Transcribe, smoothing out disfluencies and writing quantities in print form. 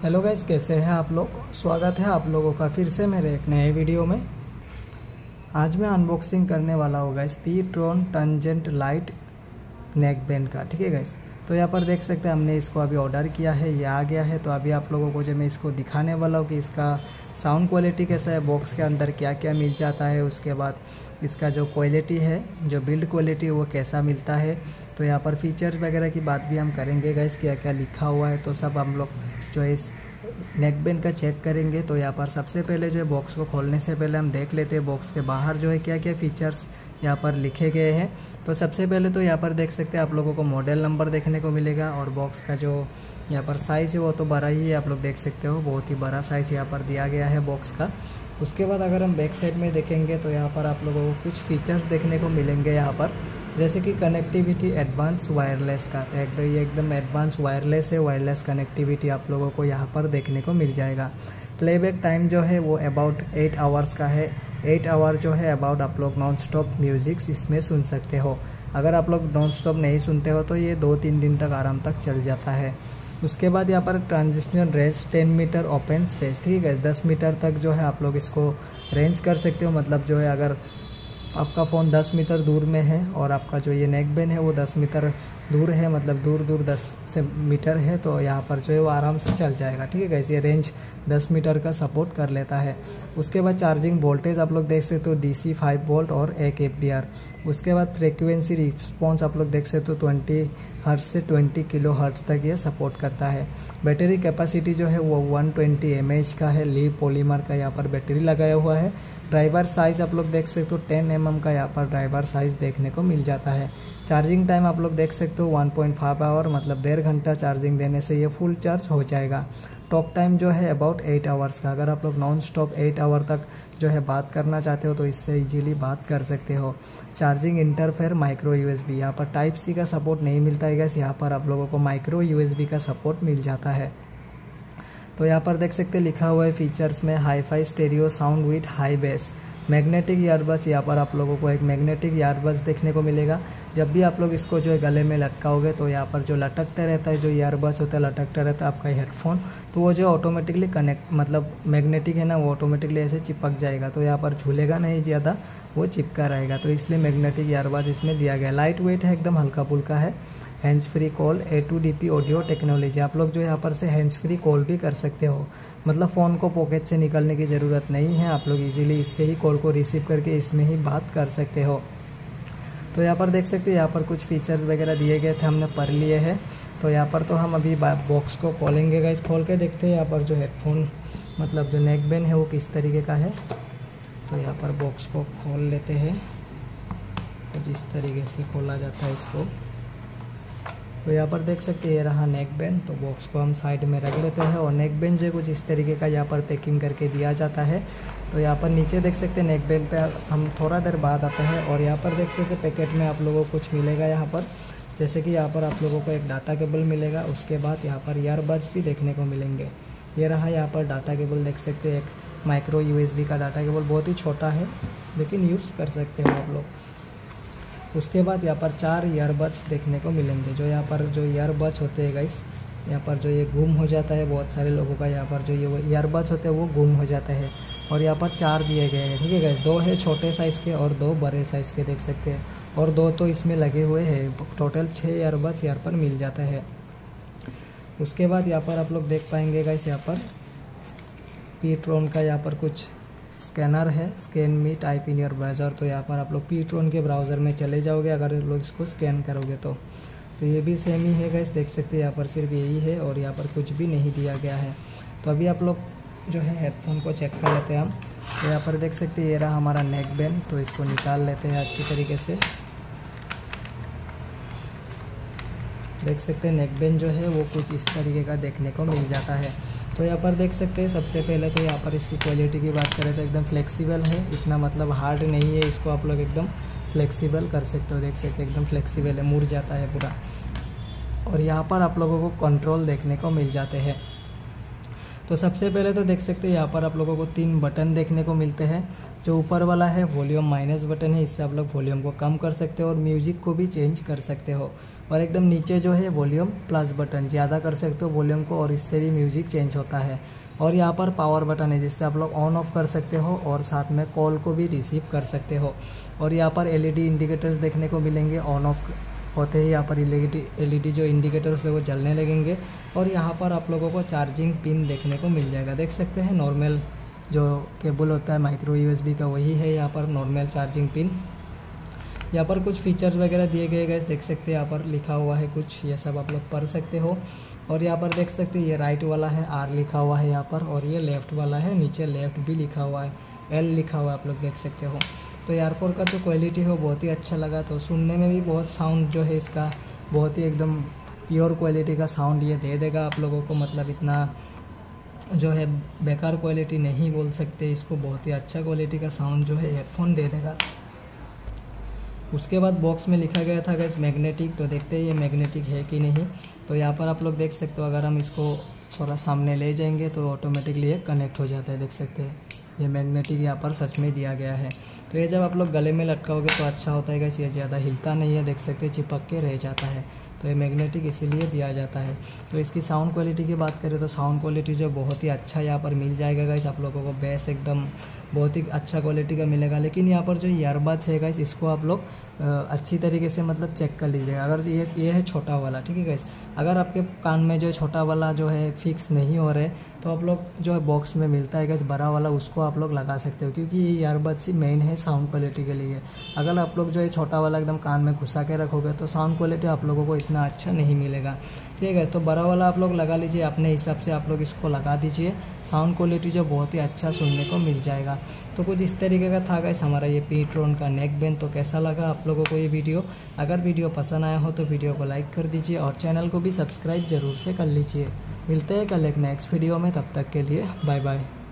Hello guys, कैसे हैं आप लोग। स्वागत है आप लोगों का फिर से मेरे एक नए वीडियो में। आज मैं अनबॉक्सिंग करने वाला हूँ guys pTron tangent lite neck band का। ठीक है गाइस, तो यहाँ पर देख सकते हैं हमने इसको अभी ऑर्डर किया है, ये आ गया है। तो अभी आप लोगों को जो मैं इसको दिखाने वाला हूँ कि इसका साउंड क्वालिटी कैसा है, बॉक्स के अंदर क्या क्या मिल जाता है, उसके बाद इसका जो क्वालिटी है, जो बिल्ड क्वालिटी है वो कैसा मिलता है। तो यहाँ पर फीचर्स वगैरह की बात भी हम करेंगे गाइस, क्या क्या लिखा हुआ है, तो सब हम लोग जो है इस नेक बैंड का चेक करेंगे। तो यहाँ पर सबसे पहले जो है बॉक्स को खोलने से पहले हम देख लेते हैं बॉक्स के बाहर जो है क्या क्या फीचर्स यहाँ पर लिखे गए हैं। तो सबसे पहले तो यहाँ पर देख सकते हैं आप लोगों को मॉडल नंबर देखने को मिलेगा, और बॉक्स का जो यहाँ पर साइज़ है वो तो बड़ा ही है, आप लोग देख सकते हो बहुत ही बड़ा साइज़ यहाँ पर दिया गया है बॉक्स का। उसके बाद अगर हम बैक साइड में देखेंगे तो यहाँ पर आप लोगों को कुछ फीचर्स देखने को मिलेंगे यहाँ पर, जैसे कि कनेक्टिविटी एडवांस वायरलेस का। तो ये एकदम एडवांस वायरलेस है, वायरलेस कनेक्टिविटी आप लोगों को यहाँ पर देखने को मिल जाएगा। प्लेबैक टाइम जो है वो अबाउट 8 आवर्स का है। 8 आवर जो है अबाउट आप लोग नॉन स्टॉप म्यूज़िक्स इसमें सुन सकते हो। अगर आप लोग नॉन स्टॉप नहीं सुनते हो तो ये 2-3 दिन तक आराम तक चल जाता है। उसके बाद यहाँ पर transition range 10 metre open space, ठीक है, 10 मीटर तक जो है आप लोग इसको रेंज कर सकते हो। मतलब जो है अगर आपका फ़ोन 10 मीटर दूर में है और आपका जो ये नेक बैंड है वो 10 मीटर दूर है, मतलब दूर दूर 10 मीटर है, तो यहाँ पर जो है वो आराम से चल जाएगा। ठीक है गाइस, ये रेंज 10 मीटर का सपोर्ट कर लेता है। उसके बाद चार्जिंग वोल्टेज आप लोग देख सकते हो DC 5 वोल्ट और 1 एम्पियर। उसके बाद फ्रीक्वेंसी रिस्पॉन्स आप लोग देख सकते हो 20 हर्ट्ज से 20 किलो हर्ट्ज तक ये सपोर्ट करता है। बैटरी कैपेसिटी जो है वो 120 mAh का है, ली पॉलीमर का यहाँ पर बैटरी लगाया हुआ है। ड्राइवर साइज़ आप लोग देख सकते हो 10 mm का यहाँ पर ड्राइवर साइज़ देखने को मिल जाता है। चार्जिंग टाइम आप लोग देख सकते हो 1.5 आवर, मतलब 1.5 घंटा चार्जिंग देने से ये फुल चार्ज हो जाएगा। टॉक टाइम जो है अबाउट 8 आवर्स का। अगर आप लोग नॉन स्टॉप 8 आवर तक जो है बात करना चाहते हो तो इससे इजीली बात कर सकते हो। चार्जिंग इंटरफेयर माइक्रो USB, यहाँ पर टाइप C का सपोर्ट नहीं मिलता है गैस, यहाँ पर आप लोगों को माइक्रो USB का सपोर्ट मिल जाता है। तो यहाँ पर देख सकते हैं लिखा हुआ है फीचर्स में hi fi stereo sound with high bass. Magnetic earbuds, यहाँ पर आप लोगों को एक मैग्नेटिक ईयरबड्स देखने को मिलेगा। जब भी आप लोग इसको जो है गले में लटकाओगे तो यहाँ पर जो लटकते रहता है, जो ईयरबड्स होता है लटकता रहता है आपका हेडफोन, तो वो जो ऑटोमेटिकली कनेक्ट, मतलब मैग्नेटिक है ना, वो ऑटोमेटिकली ऐसे चिपक जाएगा, तो यहाँ पर झूलेगा नहीं ज़्यादा, वो चिपका रहेगा। तो इसलिए मैग्नेटिक ईयरबड्स इसमें दिया गया। लाइट वेट है, एकदम हल्का फुल्का है। Hands free call A2DP audio technology, आप लोग जो यहाँ पर से हैंड्स फ्री कॉल भी कर सकते हो, मतलब फ़ोन को पॉकेट से निकालने की ज़रूरत नहीं है, आप लोग इजीली इससे ही कॉल को रिसीव करके इसमें ही बात कर सकते हो। तो यहाँ पर देख सकते हैं यहाँ पर कुछ फीचर्स वगैरह दिए गए थे, हमने पढ़ लिए हैं। तो यहाँ पर तो हम अभी बॉक्स को खोलेंगे गाइस, खोल के देखते हैं यहाँ पर जो हेडफोन, मतलब जो नेक बैंड है वो किस तरीके का है। तो यहाँ पर बॉक्स को खोल लेते हैं, तो जिस तरीके से खोला जाता है इसको, तो यहाँ पर देख सकते हैं ये रहा नेक बैंड। तो बॉक्स को हम साइड में रख लेते हैं, और नेक बैंड जो कुछ इस तरीके का यहाँ पर पैकिंग करके दिया जाता है। तो यहाँ पर नीचे देख सकते हैं नेक बैंड पे हम थोड़ा देर बाद आते हैं, और यहाँ पर देख सकते हैं पैकेट में आप लोगों को कुछ मिलेगा यहाँ पर, जैसे कि यहाँ पर आप लोगों को एक डाटा केबल मिलेगा। उसके बाद यहाँ पर ईयरबड्स भी देखने को मिलेंगे। ये रहा यहाँ पर डाटा केबल, देख सकते हैं एक माइक्रो USB का डाटा केबल, बहुत ही छोटा है लेकिन यूज़ कर सकते हो आप लोग। उसके बाद यहाँ पर 4 ईयरबड्स देखने को मिलेंगे। जो यहाँ पर जो ईयरबड्स होते हैं गाइस, यहाँ पर जो ये गुम हो जाता है, बहुत सारे लोगों का यहाँ पर जो ये ईयरबड्स होते हैं वो गुम हो जाते हैं, और यहाँ पर 4 दिए गए हैं। ठीक है गाइस, 2 है छोटे साइज़ के और 2 बड़े साइज़ के देख सकते हैं, और 2 तो इसमें लगे हुए हैं। टोटल 6 ईयरबड्स यहाँ पर मिल जाता है। उसके बाद यहाँ पर आप लोग देख पाएंगे गाइस, यहाँ पर पीट्रोन का यहाँ पर कुछ स्कैनर है, scan me type in your browser. तो यहाँ पर आप लोग पीट्रोन के ब्राउज़र में चले जाओगे अगर लोग इसको स्कैन करोगे तो ये भी सेम ही है गाइस, देख सकते हैं यहाँ पर सिर्फ यही है और यहाँ पर कुछ भी नहीं दिया गया है। तो अभी आप लोग जो है हेडफोन को चेक कर लेते हैं हम। तो यहाँ पर देख सकते हैं ये रहा हमारा नेक बैंड, तो इसको निकाल लेते हैं अच्छी तरीके से। देख सकते हैं नेक बैंड जो है वो कुछ इस तरीके का देखने को मिल जाता है। तो यहाँ पर देख सकते हैं सबसे पहले तो यहाँ पर इसकी क्वालिटी की बात करें तो एकदम फ्लेक्सिबल है, इतना मतलब हार्ड नहीं है, इसको आप लोग एकदम फ्लेक्सिबल कर सकते हो। देख सकते हैं एकदम फ्लेक्सिबल है, मुड़ जाता है पूरा। और यहाँ पर आप लोगों को कंट्रोल देखने को मिल जाते हैं। तो सबसे पहले तो देख सकते हैं यहाँ पर आप लोगों को 3 बटन देखने को मिलते हैं। जो ऊपर वाला है वॉल्यूम माइनस बटन है, इससे आप लोग वॉल्यूम को कम कर सकते हो और म्यूजिक को भी चेंज कर सकते हो। और एकदम नीचे जो है वॉल्यूम प्लस बटन, ज़्यादा कर सकते हो वॉल्यूम को और इससे भी म्यूजिक चेंज होता है। और यहाँ पर पावर बटन है जिससे आप लोग ऑन ऑफ कर सकते हो और साथ में कॉल को भी रिसीव कर सकते हो। और यहाँ पर एलईडी इंडिकेटर्स देखने को मिलेंगे, ऑन ऑफ होते ही यहाँ पर एलईडी जो इंडिकेटर्स है वो जलने लगेंगे। और यहाँ पर आप लोगों को चार्जिंग पिन देखने को मिल जाएगा, देख सकते हैं नॉर्मल जो केबल होता है माइक्रो यूएसबी का वही है यहाँ पर नॉर्मल चार्जिंग पिन। यहाँ पर कुछ फीचर्स वगैरह दिए गए हैं, देख सकते हैं यहाँ पर लिखा हुआ है कुछ, ये सब आप लोग पढ़ सकते हो। और यहाँ पर देख सकते हैं ये राइट वाला है R लिखा हुआ है यहाँ पर, और ये लेफ़्ट वाला है, नीचे लेफ़्ट भी लिखा हुआ है, L लिखा हुआ है, आप लोग देख सकते हो। तो ईयरफोन का जो क्वालिटी है वो बहुत ही अच्छा लगा, तो सुनने में भी बहुत साउंड जो है इसका बहुत ही एकदम प्योर क्वालिटी का साउंड ये दे देगा आप लोगों को। मतलब इतना जो है बेकार क्वालिटी नहीं बोल सकते इसको, बहुत ही अच्छा क्वालिटी का साउंड जो है हेडफोन दे देगा। उसके बाद बॉक्स में लिखा गया था गाइस मैग्नेटिक, तो देखते हैं ये मैग्नेटिक है कि नहीं। तो यहाँ पर आप लोग देख सकते हो, अगर हम इसको थोड़ा सामने ले जाएंगे तो ऑटोमेटिकली ये कनेक्ट हो जाता है, देख सकते हैं ये मैग्नेटिक यहाँ पर सच में दिया गया है। तो ये जब आप लोग गले में लटकाओगे तो अच्छा होता है गाइस, ये ज़्यादा हिलता नहीं है, देख सकते हैं चिपक के रह जाता है। तो ये मैग्नेटिक इसीलिए दिया जाता है। तो इसकी साउंड क्वालिटी की बात करें तो साउंड क्वालिटी जो बहुत ही अच्छा यहाँ पर मिल जाएगा गाइस आप लोगों को, बेस एकदम बहुत ही अच्छा क्वालिटी का मिलेगा। लेकिन यहाँ पर जो ईयरबड्स है गाइस इसको आप लोग अच्छी तरीके से मतलब चेक कर लीजिएगा। अगर ये है छोटा वाला, ठीक है गाइस, अगर आपके कान में जो छोटा वाला जो है फिक्स नहीं हो रहा है तो आप लोग जो है बॉक्स में मिलता है गाइस बड़ा वाला, उसको आप लोग लगा सकते हो, क्योंकि ये ईयरबड्स ही मेन है साउंड क्वालिटी के लिए। अगर आप लोग जो है छोटा वाला एकदम कान में घुसा के रखोगे तो साउंड क्वालिटी आप लोगों को इतना अच्छा नहीं मिलेगा, ठीक है। तो बड़ा वाला आप लोग लगा लीजिए, अपने हिसाब से आप लोग इसको लगा दीजिए, साउंड क्वालिटी जो बहुत ही अच्छा सुनने को मिल जाएगा। तो कुछ इस तरीके का था गाइस हमारा ये पीट्रॉन का नेक बैंड। तो कैसा लगा आप लोगों को ये वीडियो? अगर वीडियो पसंद आया हो तो वीडियो को लाइक कर दीजिए और चैनल को भी सब्सक्राइब जरूर से कर लीजिए। मिलते हैं कल एक नेक्स्ट वीडियो में, तब तक के लिए बाय बाय।